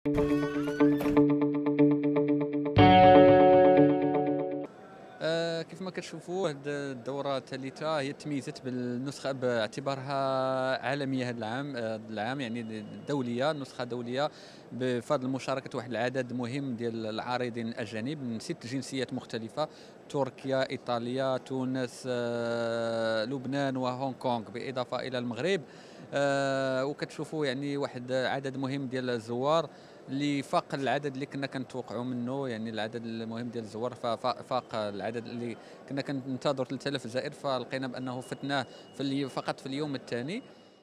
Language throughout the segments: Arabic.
كيف ما كتشوفوا هذه الدورة الثالثة هي تميزت بالنسخة باعتبارها عالمية هذا العام يعني دولية، نسخة دولية بفضل مشاركة واحد العدد مهم ديال العارضين الأجانب من 6 جنسيات مختلفة: تركيا، إيطاليا، تونس، لبنان وهونغ كونغ، بالإضافة إلى المغرب. وكتشوفوا يعني واحد عدد مهم ديال الزوار اللي فاق العدد اللي كنا كنتوقعوا منه، يعني العدد المهم ديال الزوار فاق العدد اللي كنا كننتظر 3000 زائر، فلقينا بانه فتناه فقط في اليوم الثاني.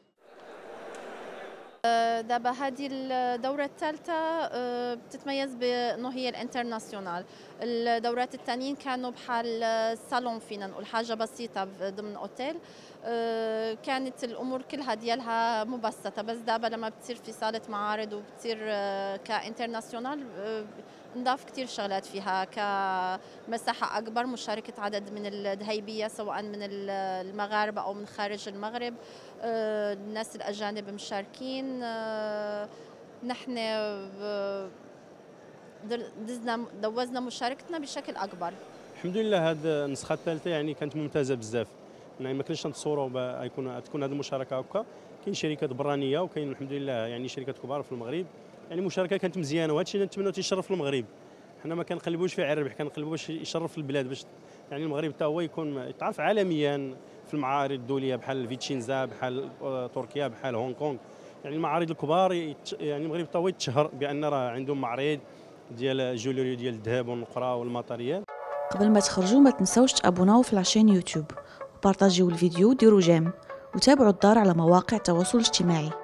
دابا هذه الدورة الثالثة بتتميز بأنه هي الانترناسيونال. الدورات الثانيين كانوا بحال صالون، فينا نقول حاجة بسيطة ضمن أوتيل. كانت الأمور كلها ديالها مبسطة، بس دابا لما بتصير في صالة معارض وبتصير كانترناسيونال نضاف كتير شغلات فيها، كمساحة أكبر، مشاركة عدد من الهيبية سواء من المغاربة أو من خارج المغرب. الناس الأجانب مشاركين. نحن دوزنا مشاركتنا بشكل أكبر. الحمد لله. هذه النسخة الثالثة يعني كانت ممتازة بزاف، يعني ما كناش نتصوروا تكون هذه المشاركة هكا. كاين شركات برانية وكاين الحمد لله يعني شركات كبار في المغرب، يعني المشاركة كانت مزيانة، وهذا الشيء اللي نتمنوا تيشرف المغرب. حنا ما كنقلبوش في الربح، كنقلبوا باش يشرف البلاد، باش يعني المغرب حتى هو يكون يتعرف عالميا في المعارض الدولية بحال فيتشينزا، بحال تركيا، بحال هونغ كونغ. يعني المعارض الكبار يعني المغرب حتى هو يتشهر بأن راه عندهم معرض ديال الجولوري ديال الذهب والنقرة والماتريال. قبل ما تخرجوا ما تنسوش تابوناو في العشان يوتيوب وبارطاجيو الفيديو وديروا جيم وتابعوا الدار على مواقع التواصل الاجتماعي.